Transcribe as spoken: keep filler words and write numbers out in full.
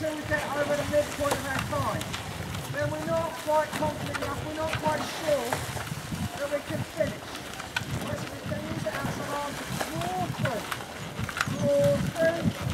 until we get over the midpoint of our time. Then we're not quite confident enough, we're not quite sure that we can finish. Right, so we can use it as an arm to draw through. Draw through.